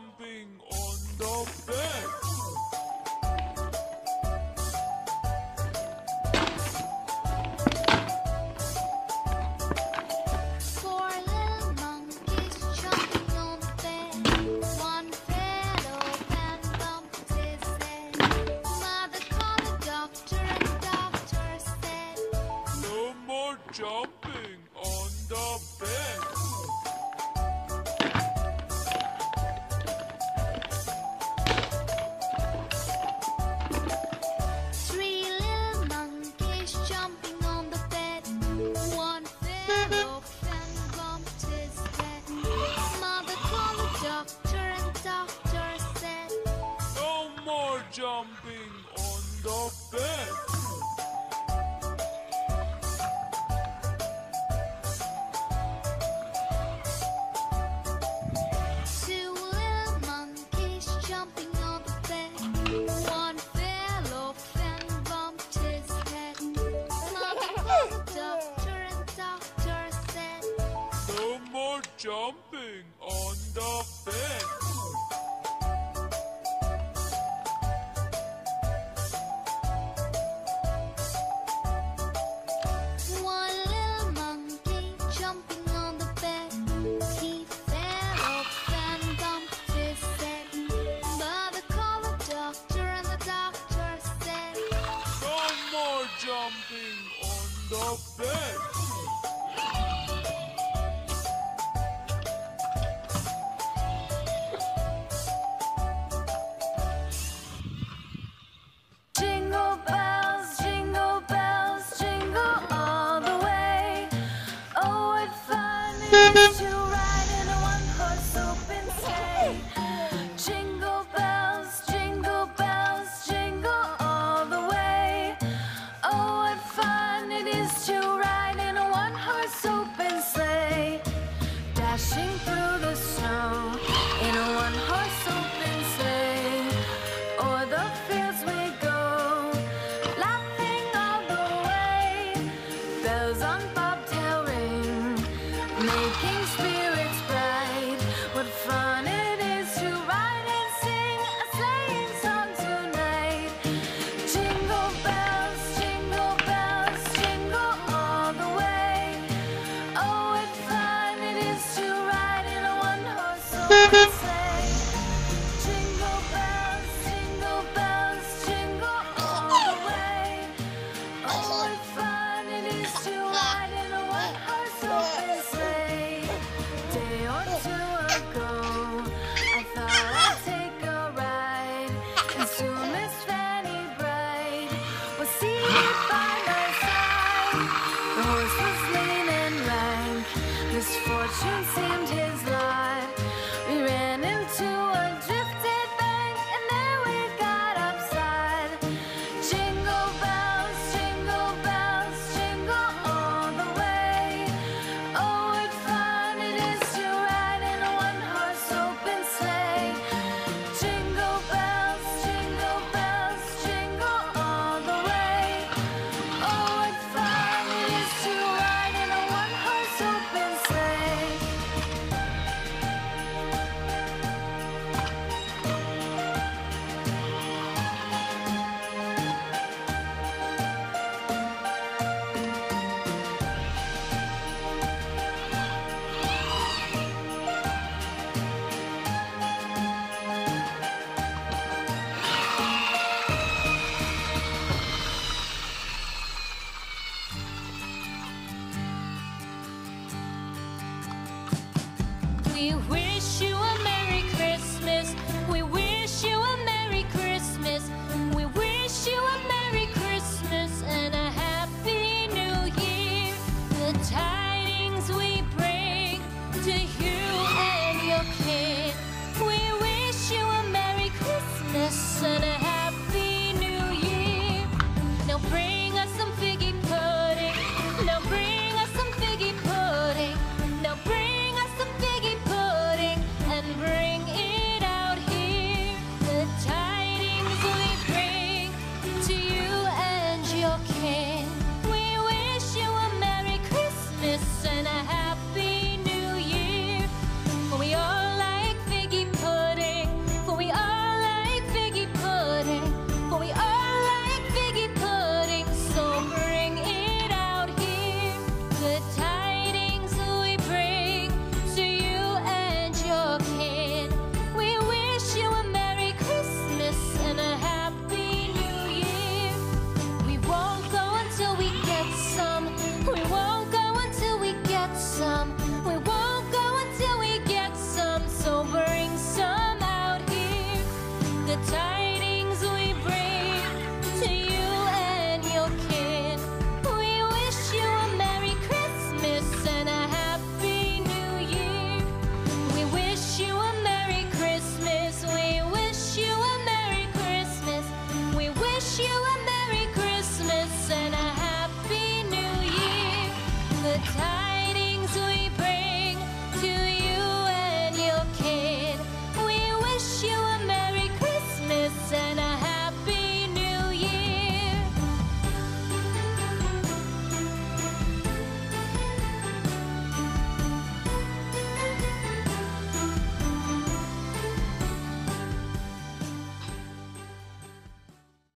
jumping on the bed. Four little monkeys jumping on the bed. One fell off and bumped his head. Mother called the doctor and the doctor said, No more jumping on the bed. three little monkeys jumping on the bed. One fell off and bumped his head. Mother called the doctor and the doctor said, No more jumping on the bed. two little monkeys jumping on the bed. One fell off and bumped his head. Mother called the doctor and the doctor said, No more jumping on the bed. one little monkey jumping on the bed. He fell off and bumped his head. Mother called the doctor and the doctor said, No more jumping on the bed. Jingle bells, jingle all the way. Oh, what fun it is to ride in a one-horse open sleigh. Jingle bells, jingle all the way. Oh, what fun it is to ride in a one-horse open sleigh. Dashing through the snow in a one-horse open sleigh. O'er the fields we go, laughing all the way. Bells on bobtail ring, making spirits bright. What fun it is to ride and sing a sleighing song tonight. Jingle bells, jingle all the way. Oh, what fun it is to ride in a one-horse open sleigh. Jingle bells, jingle all the way. Oh, what fun it is to ride in a one-horse open sleigh. Day or two ago, I thought I'd take a ride, and soon Miss Fanny Bright was seated by my side. The horse was lean and lank, misfortune seemed his lot. We ran into a drifted bank, and there we got upside. Jingle bells, jingle all the way. Oh, what fun it is to ride in a one-horse open sleigh. Jingle bells, jingle all the way. Oh, what fun it is to ride in a one-horse open sleigh. We wish you a Merry Christmas. We wish you a Merry Christmas. We wish you a Merry Christmas and a Happy New Year. The tidings we bring to you and your kin. We wish you a Merry Christmas and a Happy New Year. Now bring us some figgy pudding. Now bring us some figgy pudding. Now bring us some figgy pudding and bring it out here. The tidings we bring to you and your kin. We wish you a Merry Christmas good times.